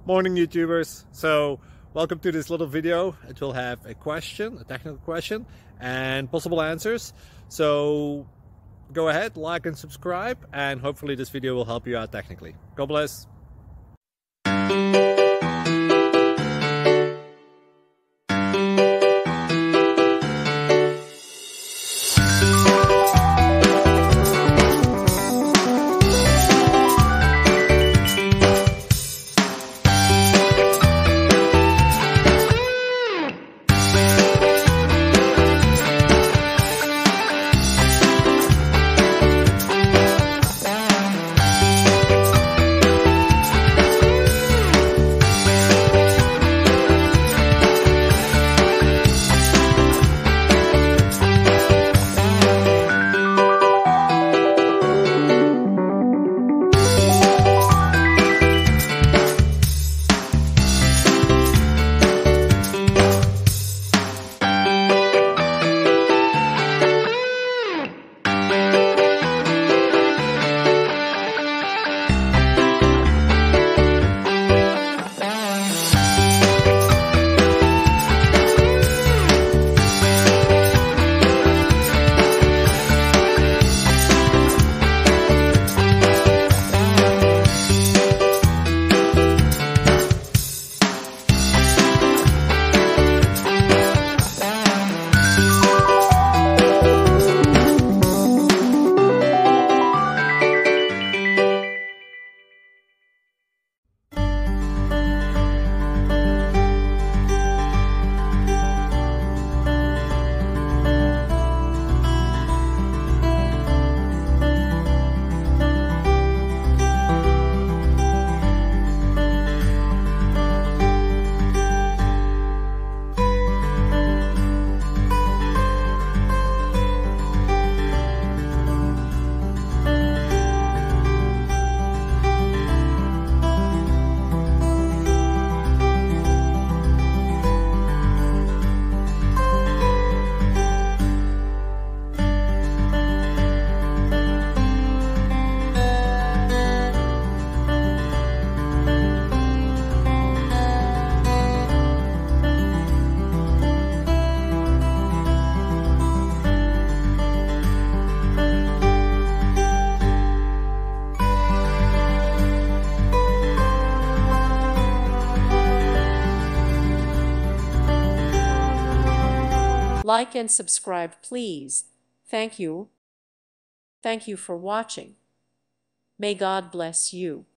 Morning YouTubers. So welcome to this little video. It will have a question, a technical question, and possible answers. So go ahead, like and subscribe, and hopefully this video will help you out technically. God bless. Like and subscribe, please. Thank you. Thank you for watching. May God bless you.